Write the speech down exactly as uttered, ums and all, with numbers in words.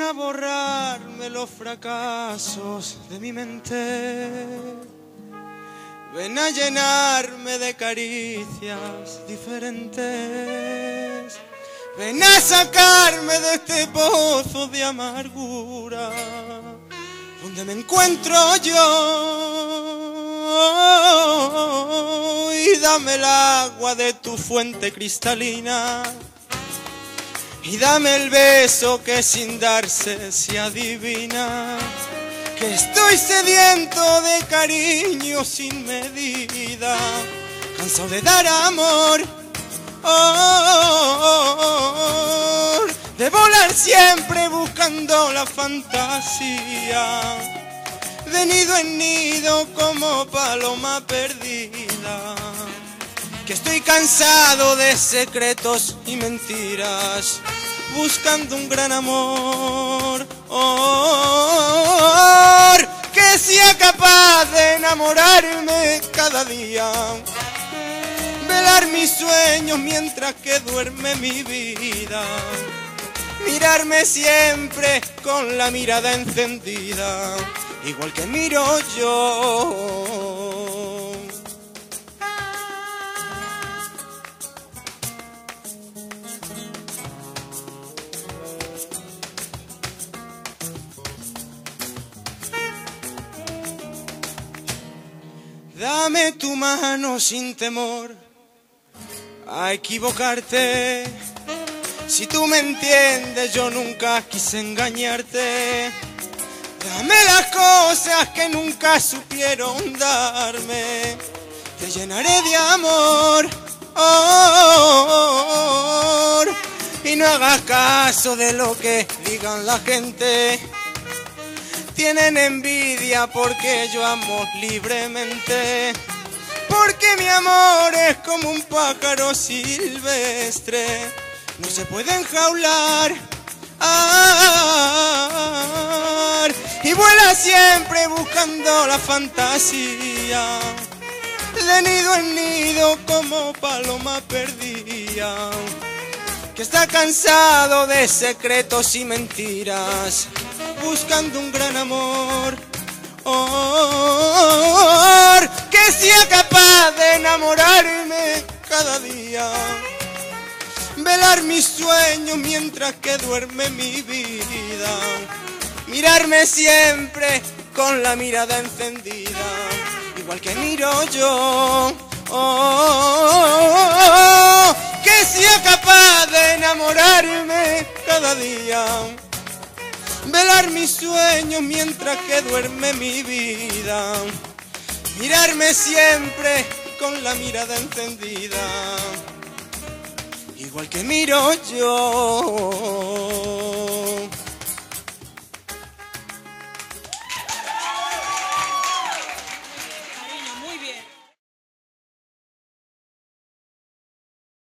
a borrarme los fracasos de mi mente. Ven a llenarme de caricias diferentes. Ven a sacarme de este pozo de amargura donde me encuentro yo, y dame el agua de tu fuente cristalina, y dame el beso que sin darse se adivina, que estoy sediento de cariño sin medida, cansado de dar amor, oh, de volar siempre buscando la fantasía, de nido en nido como paloma perdida, que estoy cansado de secretos y mentiras, buscando un gran amor, oh, que sea capaz de enamorarme cada día, velar mis sueños mientras que duerme mi vida, mirarme siempre con la mirada encendida, igual que miro yo. Dame tu mano sin temor a equivocarte. Si tú me entiendes, yo nunca quise engañarte. Dame las cosas que nunca supieron darme. Te llenaré de amor, oh, y no hagas caso de lo que digan la gente. Tienen envidia porque yo amo libremente, porque mi amor es como un pájaro silvestre, no se puede enjaular, ah, y vuela siempre buscando la fantasía, de nido en nido como paloma perdida, que está cansado de secretos y mentiras, buscando un gran amor, oh, que sea capaz de enamorarme cada día, velar mis sueños mientras que duerme mi vida, mirarme siempre con la mirada encendida, igual que miro yo, oh, que sea capaz de enamorarme cada día, velar mis sueños mientras que duerme mi vida, mirarme siempre con la mirada encendida, igual que miro yo.